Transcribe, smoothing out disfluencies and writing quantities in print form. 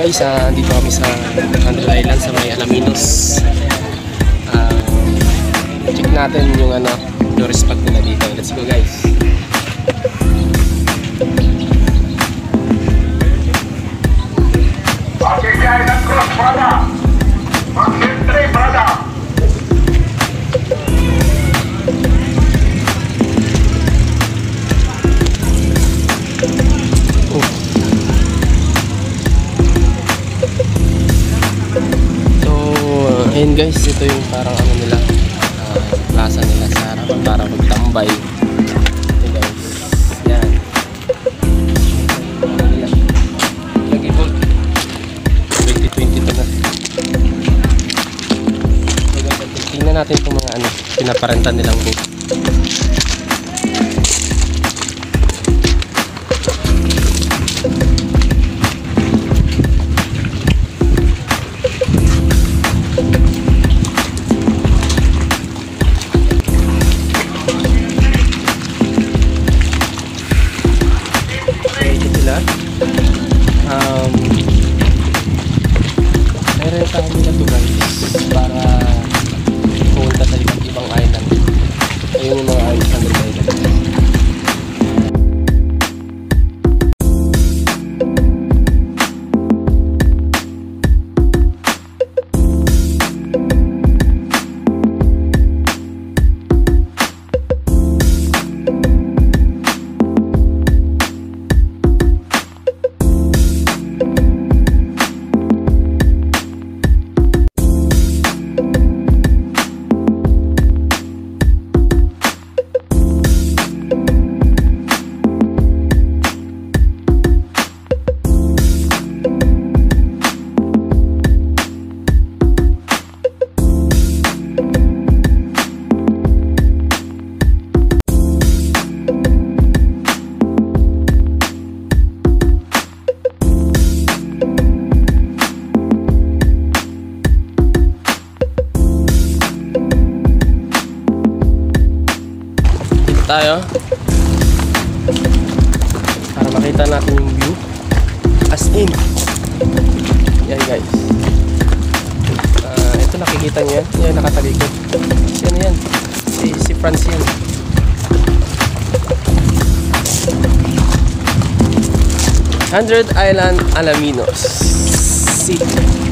Guys, dito kami sa Island sa may Alaminos. Check natin yung tourist spot nila dito. Let's go guys. Ayun guys, ito yung parang nila, plaza nila sa harapan para magtambay. Ito guys, yan. Nag-evolve 2022 na. So guys, tingnan natin itong mga pinaparentan nilang booth. Meron sa amin na to guys para pumunta sa ibang island. Ayun yung mga island sa island. Tayo para makita natin yung view as in. Yan guys, ito nakikita nyo yan nakatalikod. Yan si France yan. #100 Island Alaminos City.